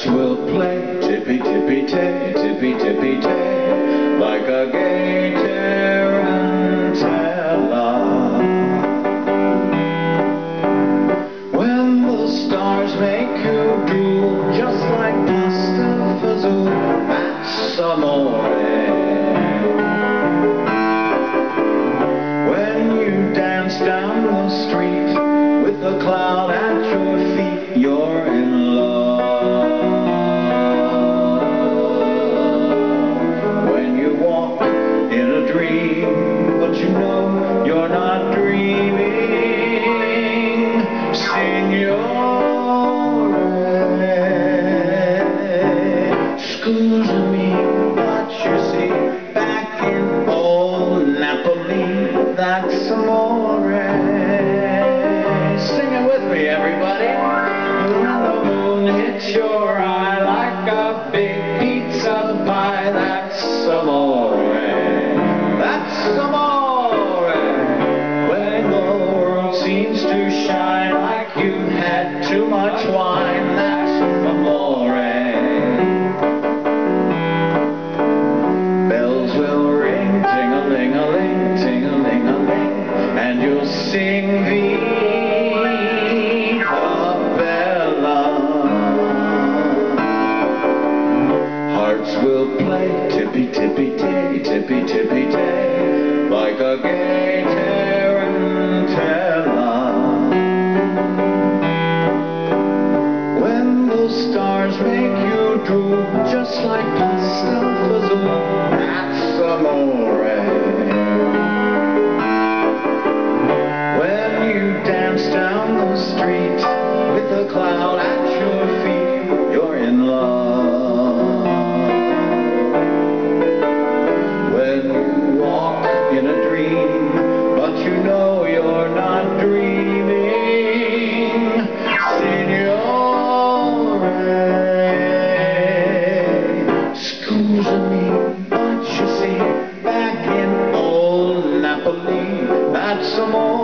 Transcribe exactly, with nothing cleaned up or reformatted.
Hearts will play tippy tippy tay, tippy tippy tay, like a gay tarantella. When the stars make you drool, just like pasta fazool, that's amore. When you dance down the street with a cloud at your feet, you're in love. When you walk in a dream, but you know you're not dreaming, signore, scusa me, but you see, back in old Napoli, that's amore. Sing it with me, everybody. When the moon hits your eye like a big pizza pie, that's amore. That's amore. When the world seems to shine like you've had too much wine, that's amore. Bells will ring, ting-a-ling-a-ling, ting-a-ling-a-ling, and you'll sing Viva Bella. Hearts will play tippy tippy tay, tippy tippy tay, like a gay tarantella. When the stars make you drool, just like pasta fazool, that's amore. When you dance down the street with a cloud at your feet, you're in love. When you walk in a dream, but you know you're not dreaming, signore, scusa me, but you see, back in old Napoli, that's amore.